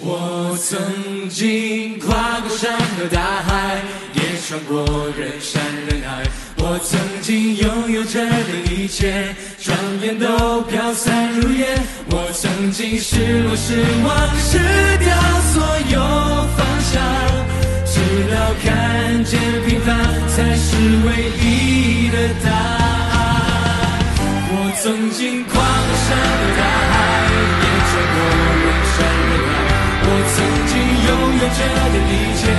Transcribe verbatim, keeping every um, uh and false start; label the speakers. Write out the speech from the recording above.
Speaker 1: 我曾经跨过山和大海，也穿过人山人海。我曾经拥有着的一切，转眼都飘散如烟。我曾经失落失望，失掉所有方向，直到看见平凡才是唯一的答案。我曾经跨过山和大海，也穿过人山人海。我曾经拥有着的一切，